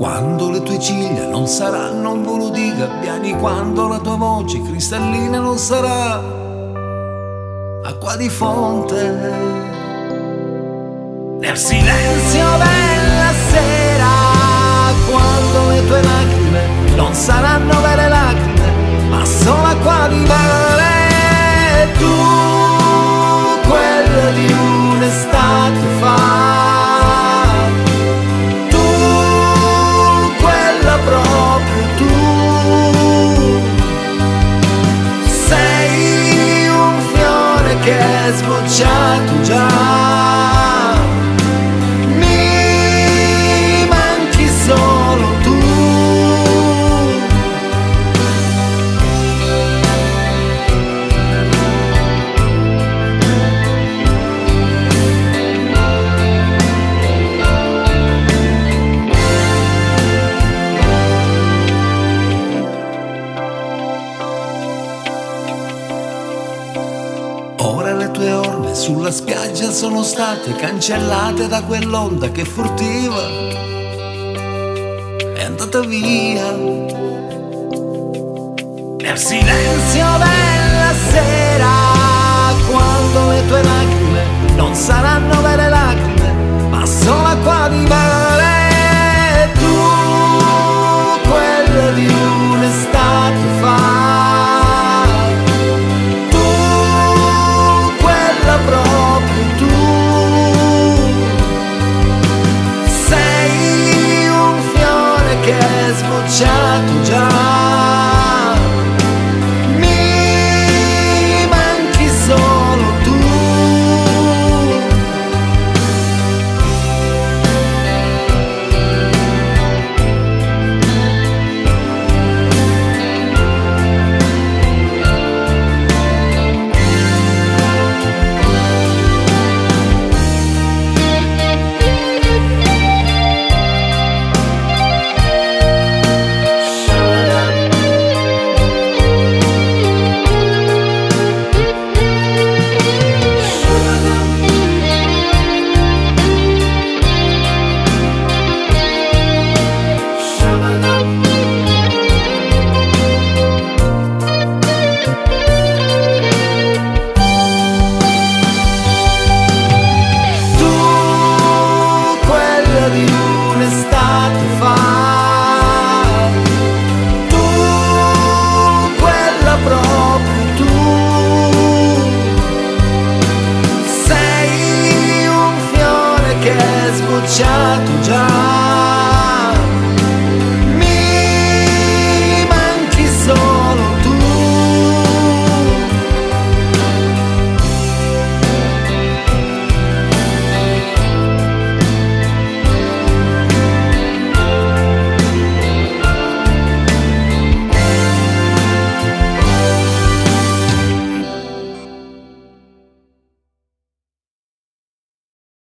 Quando le tue ciglia non saranno un volo di gabbiani, quando la tua voce cristallina non sarà acqua di fonte. Nel silenzio della sera, quando le tue lacrime non saranno vere lacrime, ma solo acqua di mare. Tu, quella di un'estate fa, tu, quella proprio tu, sei un fiore che è sbocciato già. Ora le tue orme sulla spiaggia sono state cancellate da quell'onda che furtiva è andata via. Nel silenzio della sera, quando le tue lacrime